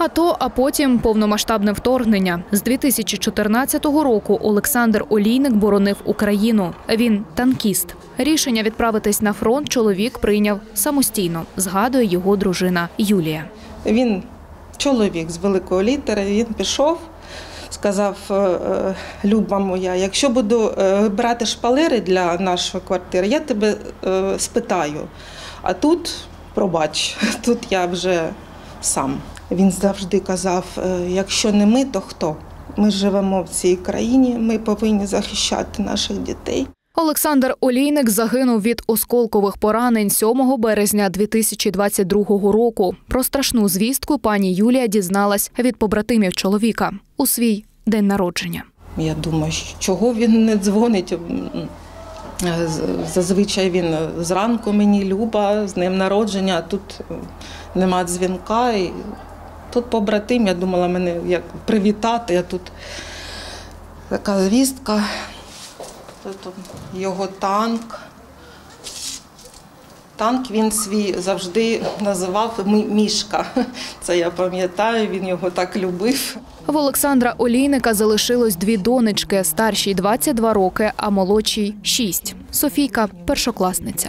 АТО, а потім повномасштабне вторгнення. З 2014 року Олександр Олійник боронив Україну. Він танкіст. Рішення відправитись на фронт чоловік прийняв самостійно, згадує його дружина Юлія. Він чоловік з великої літери, він пішов, сказав: Люба моя, якщо буду брати шпалери для нашої квартири, я тебе спитаю. А тут, пробач, тут я вже сам. Він завжди казав: якщо не ми, то хто? Ми живемо в цій країні, ми повинні захищати наших дітей. Олександр Олійник загинув від осколкових поранень 7 березня 2022 року. Про страшну звістку пані Юлія дізналась від побратимів чоловіка у свій день народження. Я думаю, чого він не дзвонить? Зазвичай він зранку мені: Люба, з днем народження, а тут нема дзвінка. І тут побратим, я думала, мене як привітати, а тут така звістка. Тут його танк. Танк він свій завжди називав Мішка. Це я пам'ятаю, він його так любив. В Олександра Олійника залишилось 2 донечки, старшій 22 роки, а молодшій 6. Софійка – першокласниця.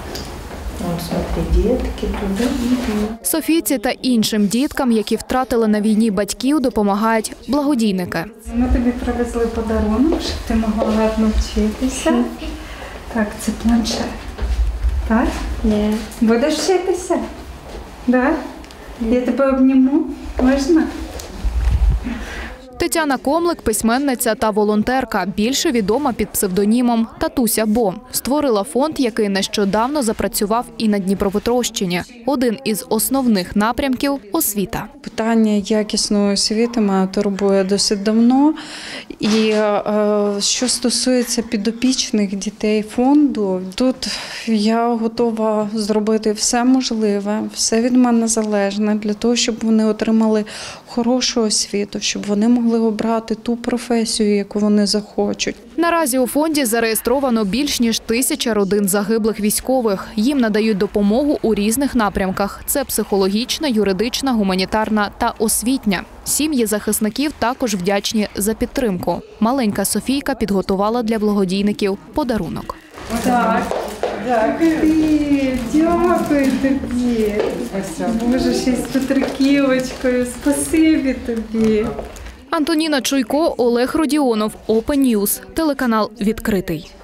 Софійці та іншим діткам, які втратили на війні батьків, допомагають благодійники. Ми тобі привезли подарунок, щоб ти могла гарно вчитися. Так, це планшет. Так? Ні. Будеш вчитися? Так? Я тебе обніму. Можна? Тетяна Комлик – письменниця та волонтерка, більше відома під псевдонімом «Татуся Бо». Створила фонд, який нещодавно запрацював і на Дніпропетровщині. Один із основних напрямків – освіта. Питання якісної освіти мене турбує досить давно. І що стосується підопічних дітей фонду, тут я готова зробити все можливе, все від мене залежне для того, щоб вони отримали хорошу освіту, щоб вони могли обрати ту професію, яку вони захочуть. Наразі у фонді зареєстровано більш ніж 1000 родин загиблих військових. Їм надають допомогу у різних напрямках. Це психологічна, юридична, гуманітарна та освітня. Сім'ї захисників також вдячні за підтримку. Маленька Софійка підготувала для благодійників подарунок. Так. Дякую тобі. Боже, ще й з Петриківочкою. Спасибі тобі. Антоніна Чуйко, Олег Родіонов, Open News, телеканал «Відкритий».